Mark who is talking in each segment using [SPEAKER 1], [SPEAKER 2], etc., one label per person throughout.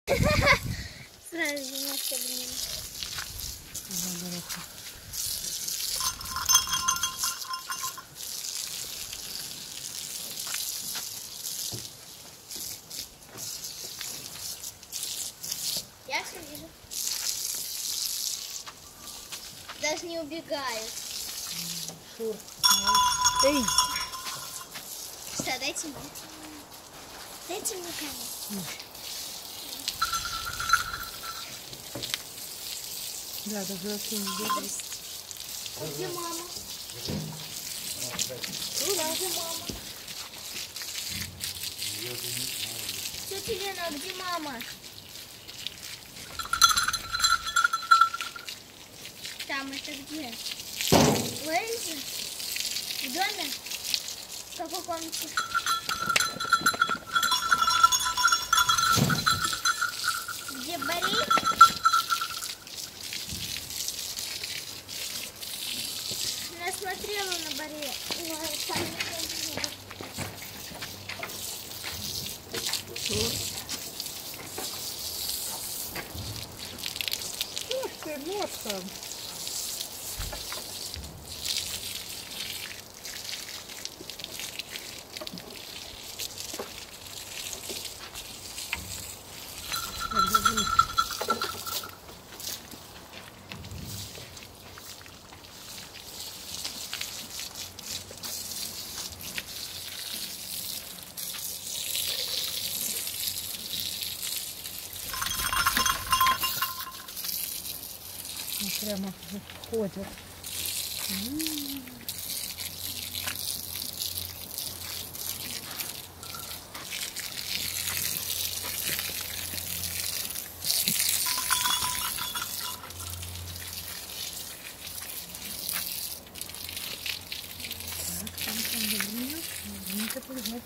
[SPEAKER 1] Сразу немножко блин. Я все вижу. Даже не убегаю.
[SPEAKER 2] Шур. Эй!
[SPEAKER 1] Что, дайте мне. Дайте мне камень.
[SPEAKER 2] Да, даже вообще не держи.
[SPEAKER 1] А где мама? Где мама? Тетя Лена, а где мама? Там это где? В Эльзе? В доме? В какой комнате? Где Борей? Она смотрела на Борея.
[SPEAKER 2] Ух ты, ножка. Прямо входит.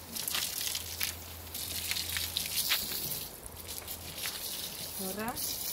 [SPEAKER 2] Раз.